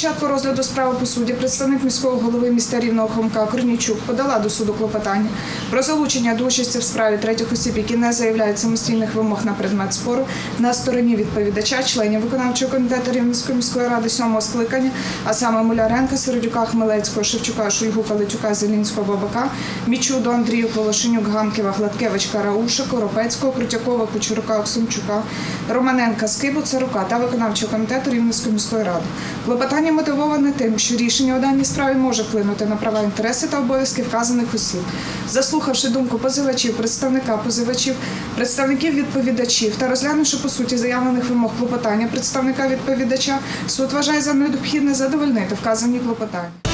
початку розгляду справи по суді представник міського голови міста Рівного Хомка Корнійчук подала до суду клопотання про залучення до участі в справі третіх осіб, які не заявляють самостійних вимог на предмет спору на стороні відповідача, членів виконавчого комітету Рівненської міської ради 7-го скликання, а саме Муляренка, Середюка, Хмелецького, Шевчука, Шульгу, Калитюка, Зелінського, Бабака, Мічуду, Андрію, Волошенюк, Ганківа, Гладкевич, Карауша, Коропецького, Крутякова, Кучурука, Оксимчука, Романенка, Скибу, Царука та виконавчого комітету Рівненської міської ради. Клопотання мотивоване тим, що рішення у даній справі може вплинути на права, інтереси та обов'язки вказаних осіб. Заслухавши думку позивачів, представника позивачів, представників відповідачів та розглянувши по суті заявлених вимог клопотання представника відповідача, суд вважає за необхідне задовольнити вказані клопотання.